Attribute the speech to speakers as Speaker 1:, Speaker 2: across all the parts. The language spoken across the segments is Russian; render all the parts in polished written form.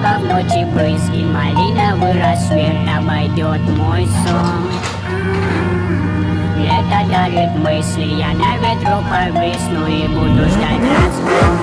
Speaker 1: Небо в ночи брызги, малиновый рассвет, обойдет мой сон. Лето дарит мысли, я на ветру повисну и буду ждать разгон.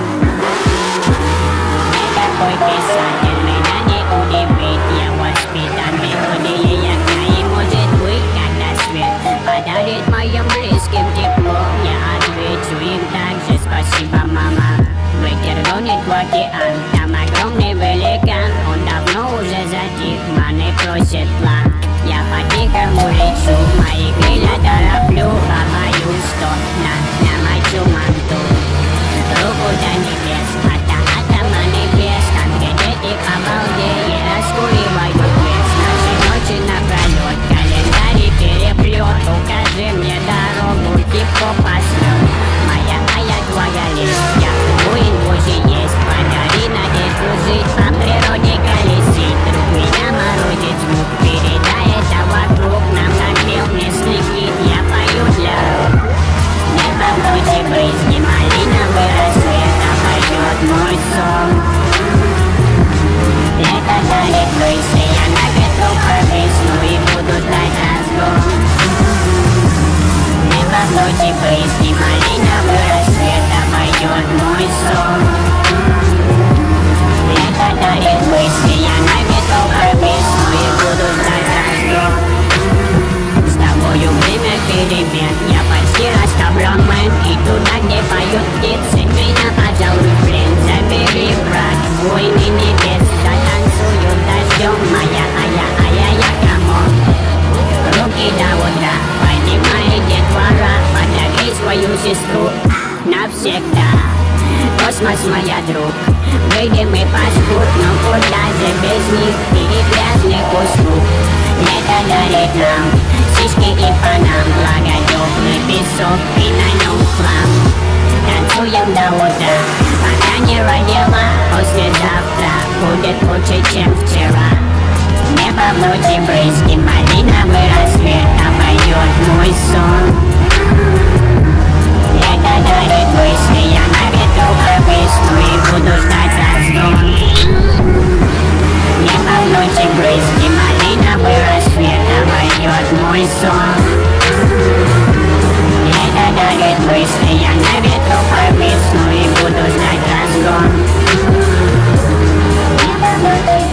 Speaker 1: Никакой писатель меня не удивит, я воспитан мелодией огня. И может быть, когда свет подарит моим близким тепло, я отвечу им также: спасибо, мама. Ветер гонит в океан, там огромный великан. Он давно уже затих, маны просит план. Я по-тихому лечу, мои крылья тороплю, обоюсь, что намочу манту. Руку до небес, атома небес, там где дети по балде и раскуривают лес. Наши ночи напролет, календарь переплет. Укажи мне дорогу, хип-хоп пошлет. Моя твоя лишь, я воин Божий есть. Подари надежду жить, по природе колесить. Друг меня морозит звук, передай это вокруг. Нам напел местный хит, я пою для рук. Небо в ночи брызги, малиновый рассвет, обойдет мой сон. Лето дарит мысли, я на ветру повисну и буду ждать разгон. Небо в ночи брызги, малиновый рассвет, обойдет мой сон. Лето дарит мысли, я на ветру повисну и буду ждать разгон. С тобою время перемен, я почти расставлен мэн. И туда, где поют птицы, меня, пожалуй, в плен забери, брат, войны небес. Затанцуют дождем, моя, я, камон. Руки до утра, поднимай детвора, подари свою сестру навсегда. Космос, моя друг, выйдем и паскуд, но куда же без них и грязных услуг. Лето дарит нам сиськи и панам, благо теплый песок и на нем хлам. Танцуем до утра, пока не родила, послезавтра будет лучше, чем вчера. Небо в ночи брызги, малиновый рассвет, обойдет мой сон. Лето дарит мысли, я на ветру повисну и буду ждать разгон. Небо в ночи брызги, малиновый рассвет, обойдет мой сон. Лето дарит мысли, я на ветру повисну и буду ждать разгон. Небо в ночи